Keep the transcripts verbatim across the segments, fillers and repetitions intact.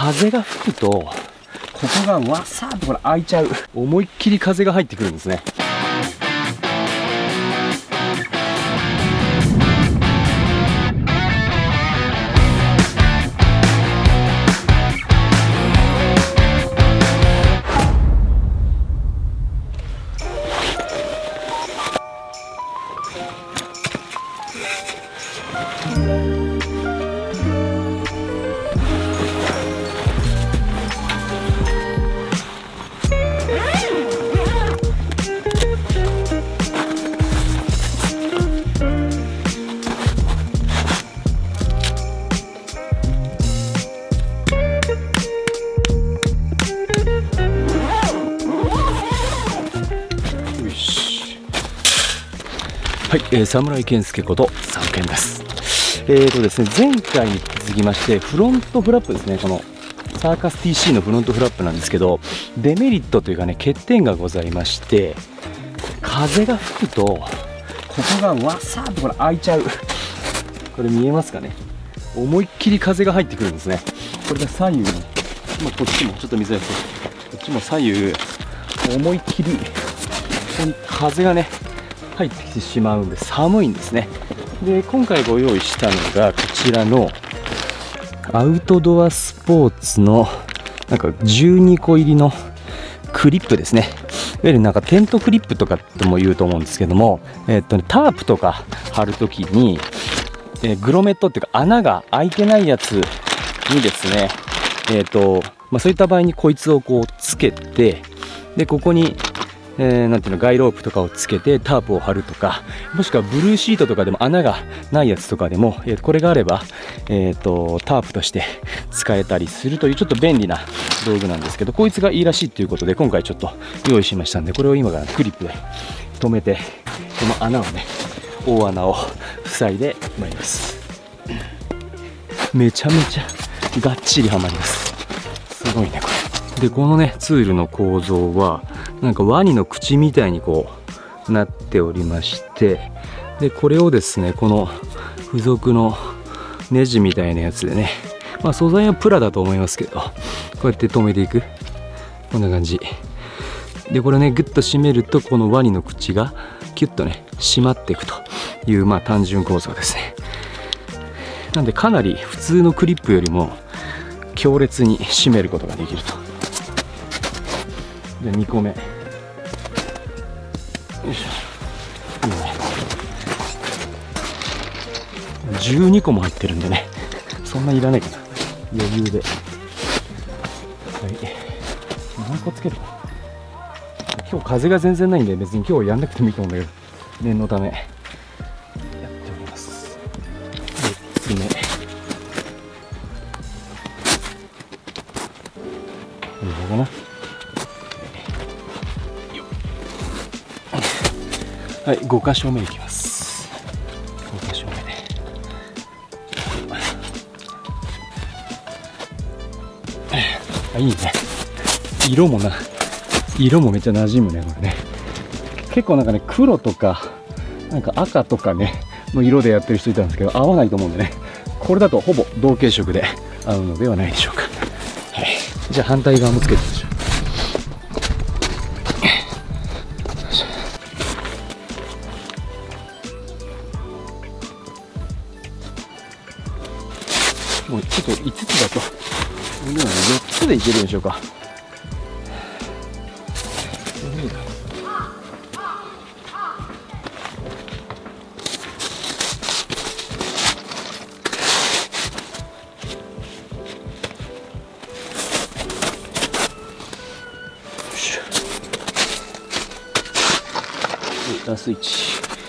風が吹くとここがわさーっとこれ開いちゃう。思いっきり風が入ってくるんですね。はい、えー、侍健介ことサムケンです。えーとですね、前回に続きましてフロントフラップですね。このサーカス ティーシー のフロントフラップなんですけど、デメリットというかね、欠点がございまして、風が吹くとここがわさーっとこれ開いちゃう。これ見えますかね。思いっきり風が入ってくるんですね。これで左右に、まあ、こっちもちょっと見づらいです。こっちも左右思いっきりここに風がね入ってきてしまうんで寒いんですね。で今回ご用意したのがこちらのアウトドアスポーツのなんかじゅうにこ入りのクリップですね。いわゆるなんかテントクリップとかとも言うと思うんですけども、えーっとね、タープとか貼るときに、えー、グロメットっていうか穴が開いてないやつにですね、えーっとまあ、そういった場合にこいつをこうつけて、でここにえー、なんていうのガイロープとかをつけてタープを張るとか、もしくはブルーシートとかでも穴がないやつとかでも、えー、これがあれば、えー、とタープとして使えたりするというちょっと便利な道具なんですけど、こいつがいいらしいということで今回ちょっと用意しましたんで、これを今からクリップで留めてこの穴をね、大穴を塞いでまいります。めちゃめちゃがっちりはまります。すごいねこれで、このねツールの構造はなんかワニの口みたいにこうなっておりまして、でこれをですねこの付属のネジみたいなやつでね、まあ素材はプラだと思いますけど、こうやって留めていく。こんな感じで、これねグッと締めるとこのワニの口がキュッとね締まっていくという、まあ単純構造ですね。なんでかなり普通のクリップよりも強烈に締めることができると。でにこめ、よいしょ、いいね、じゅうにこも入ってるんでね、そんないらないかな、余裕で。はい、何個つけるか。今日風が全然ないんで別に今日やんなくてもいいと思うんだけど、念のためやっております。で次ね、こんなかな。はい、ごかしょめいきます。ごかしょめで、あ、いいね。色もな、色もめっちゃ馴染むねこれね。結構なんかね黒とかなんか赤とかねの色でやってる人いたんですけど、合わないと思うんでね、これだとほぼ同系色で合うのではないでしょうか。はい、じゃあ反対側もつけてみましょう。もうちょっといつつだと今ねよっつでいけるでしょうか。ラスイッチ。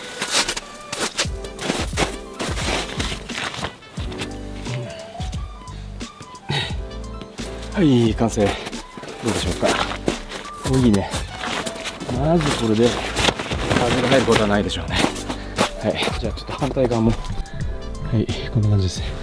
はい、完成。どうでしょうか。お、いいね。まずこれで風が入ることはないでしょうね。はい、じゃあちょっと反対側も、はい、こんな感じですね。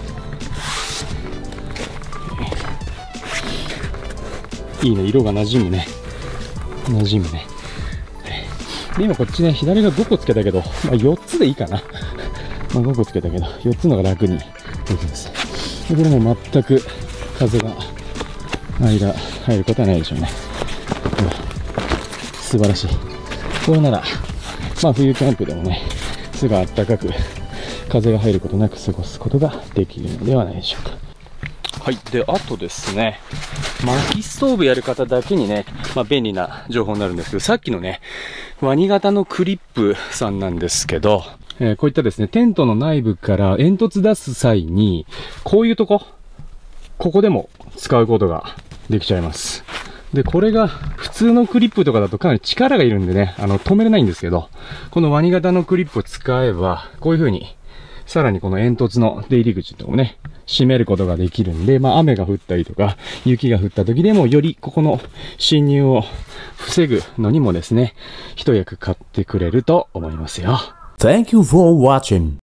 いいね、色が馴染むね。馴染むね。で今こっちね、左がごこつけたけど、まあ、よっつでいいかな。まあごこつけたけど、よっつのが楽にできます。でこれも全く風が間入ることはないでしょうね。うわ、素晴らしい。これなら、まあ冬キャンプでもね、すぐ暖かく風が入ることなく過ごすことができるのではないでしょうか。はい。で、あとですね、薪ストーブやる方だけにね、まあ便利な情報になるんですけど、さっきのね、ワニ型のクリップさんなんですけど、えー、こういったですね、テントの内部から煙突出す際に、こういうとこ、ここでも使うことができちゃいます。で、これが普通のクリップとかだとかなり力がいるんでね、あの、止めれないんですけど、このワニ型のクリップを使えば、こういう風に、さらにこの煙突の出入り口とかもね、閉めることができるんで、まあ雨が降ったりとか、雪が降った時でもよりここの侵入を防ぐのにもですね、一役買ってくれると思いますよ。 Thank you for watching.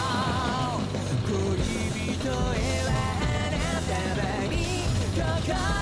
Come